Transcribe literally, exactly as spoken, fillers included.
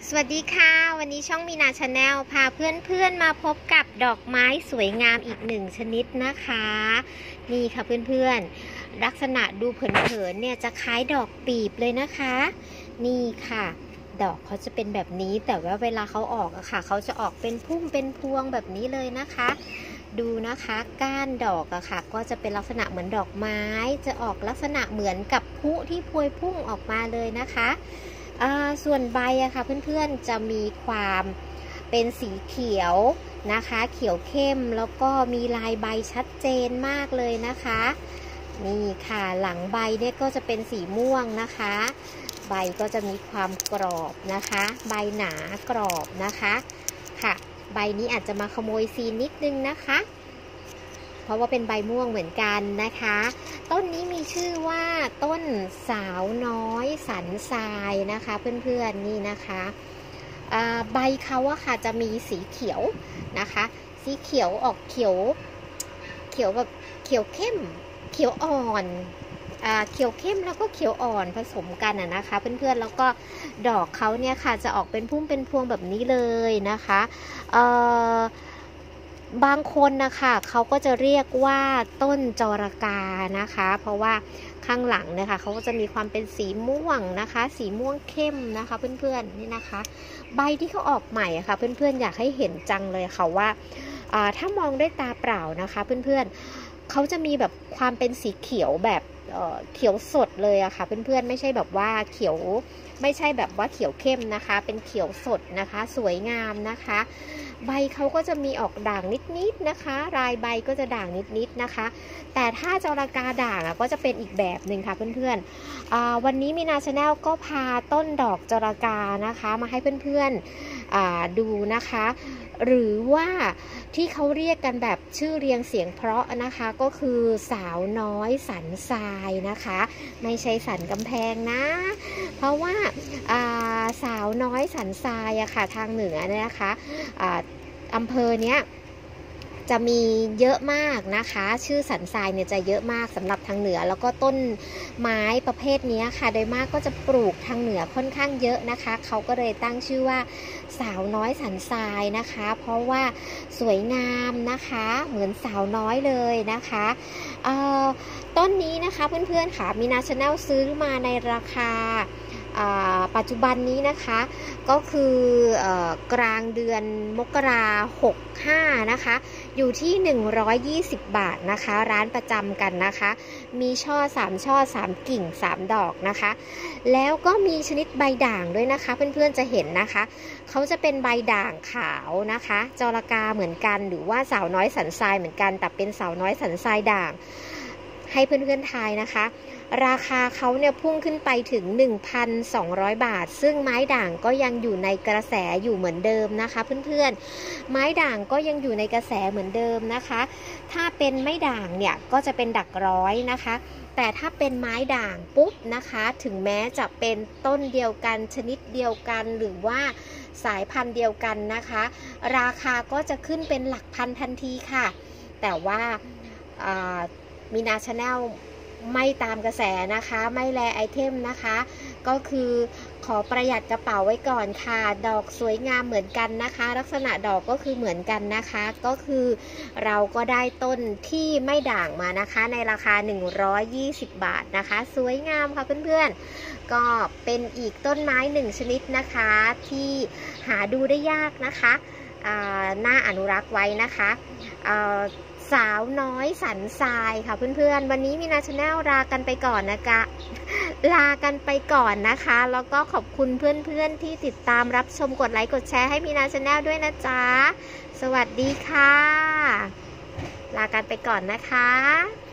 สวัสดีค่ะวันนี้ช่องมีนาชาแนลพาเพื่อนๆมาพบกับดอกไม้สวยงามอีกหนึ่งชนิดนะคะนี่ค่ะเพื่อนๆลักษณะดูเผินๆเนี่ยจะคล้ายดอกปีบเลยนะคะนี่ค่ะดอกเขาจะเป็นแบบนี้แต่ว่าเวลาเขาออกอะค่ะเขาจะออกเป็นพุ่มเป็นพวงแบบนี้เลยนะคะดูนะคะก้านดอกอะค่ะก็จะเป็นลักษณะเหมือนดอกไม้จะออกลักษณะเหมือนกับพลุที่พวยพุ่งออกมาเลยนะคะส่วนใบอะค่ะเพื่อนๆจะมีความเป็นสีเขียวนะคะเขียวเข้มแล้วก็มีลายใบชัดเจนมากเลยนะคะนี่ค่ะหลังใบเนี่ยก็จะเป็นสีม่วงนะคะใบก็จะมีความกรอบนะคะใบหนากรอบนะคะค่ะใบนี้อาจจะมาขโมยซีนนิดนึงนะคะเพราะว่าเป็นใบม่วงเหมือนกันนะคะต้นนี้มีชื่อว่าต้นสาวน้อยสันทรายนะคะเพื่อนๆนี่นะคะใบเขาอะค่ะจะมีสีเขียวนะคะสีเขียวออกเขียวเขียวแบบเขียวเข้มเขียวอ่อนอ่าเขียวเข้มแล้วก็เขียวอ่อนผสมกันอะนะคะเพื่อนๆแล้วก็ดอกเขาเนี่ยค่ะจะออกเป็นพุ่มเป็นพวงแบบนี้เลยนะคะเอ่อบางคนนะคะเขาก็จะเรียกว่าต้นจรกานะคะเพราะว่าข้างหลังเนี่ยค่ะเขาก็จะมีความเป็นสีม่วงนะคะสีม่วงเข้มนะคะเพื่อนๆนี่นะคะใบที่เขาออกใหม่อะค่ะเพื่อนๆอยากให้เห็นจังเลยค่ะว่าถ้ามองด้วยตาเปล่านะคะเพื่อนๆเขาจะมีแบบความเป็นสีเขียวแบบเขียวสดเลยอะค่ะเพื่อนๆไม่ใช่แบบว่าเขียวไม่ใช่แบบว่าเขียวเข้มนะคะเป็นเขียวสดนะคะสวยงามนะคะใบเขาก็จะมีออกด่างนิดๆนะคะลายใบก็จะด่างนิดๆนะคะแต่ถ้าจรกาด่างก็จะเป็นอีกแบบหนึ่งค่ะเพื่อนๆวันนี้มีนาชาแนลก็พาต้นดอกจรกานะคะมาให้เพื่อนๆดูนะคะหรือว่าที่เขาเรียกกันแบบชื่อเรียงเสียงเพราะนะคะก็คือสาวน้อยสันทรายนะคะไม่ใช่สันกำแพงนะเพราะว่าสาวน้อยสันทรายอะค่ะทางเหนือเนี่ยนะคะอำเภอเนี้ยจะมีเยอะมากนะคะชื่อสันทรายเนี่ยจะเยอะมากสำหรับทางเหนือแล้วก็ต้นไม้ประเภทนี้ค่ะโดยมากก็จะปลูกทางเหนือค่อนข้างเยอะนะคะเขาก็เลยตั้งชื่อว่าสาวน้อยสันทรายนะคะเพราะว่าสวยงามนะคะเหมือนสาวน้อยเลยนะคะต้นนี้นะคะเพื่อนๆค่ะมีนาชาแนลซื้อมาในราคาปัจจุบันนี้นะคะก็คือกลางเดือนมกราหกห้านะคะอยู่ที่หนึ่งร้อยยี่สิบบาทนะคะร้านประจำกันนะคะมีช่อสามช่อสามกิ่งสามดอกนะคะแล้วก็มีชนิดใบด่างด้วยนะคะเพื่อนๆจะเห็นนะคะเขาจะเป็นใบด่างขาวนะคะจรกาเหมือนกันหรือว่าสาวน้อยสันทรายเหมือนกันแต่เป็นสาวน้อยสันทรายด่างให้เพื่อนๆทายนะคะราคาเขาเนี่ยพุ่งขึ้นไปถึง หนึ่งพันสองร้อย บาทซึ่งไม้ด่างก็ยังอยู่ในกระแสอยู่เหมือนเดิมนะคะเพื่อนๆไม้ด่างก็ยังอยู่ในกระแสเหมือนเดิมนะคะถ้าเป็นไม้ด่างเนี่ยก็จะเป็นดักร้อยนะคะแต่ถ้าเป็นไม้ด่างปุ๊บนะคะถึงแม้จะเป็นต้นเดียวกันชนิดเดียวกันหรือว่าสายพันธุ์เดียวกันนะคะราคาก็จะขึ้นเป็นหลักพันทันทีค่ะแต่ว่ามีนาชาแนลไม่ตามกระแสนะคะไม่แลไอเทมนะคะก็คือขอประหยัดกระเป๋าไว้ก่อนค่ะดอกสวยงามเหมือนกันนะคะลักษณะดอกก็คือเหมือนกันนะคะก็คือเราก็ได้ต้นที่ไม่ด่างมานะคะในราคาหนึ่งร้อยยี่สิบบาทนะคะสวยงามค่ะเพื่อนๆก็เป็นอีกต้นไม้หนึ่งชนิดนะคะที่หาดูได้ยากนะคะน่าอนุรักษ์ไว้นะคะสาวน้อยสันทรายค่ะเพื่อนๆวันนี้มีนาชาแนลลากันไปก่อนนะคะลากันไปก่อนนะคะแล้วก็ขอบคุณเพื่อนๆที่ติดตามรับชมกดไลค์กดแชร์ให้มีนาชาแนลด้วยนะจ๊ะสวัสดีค่ะลากันไปก่อนนะคะ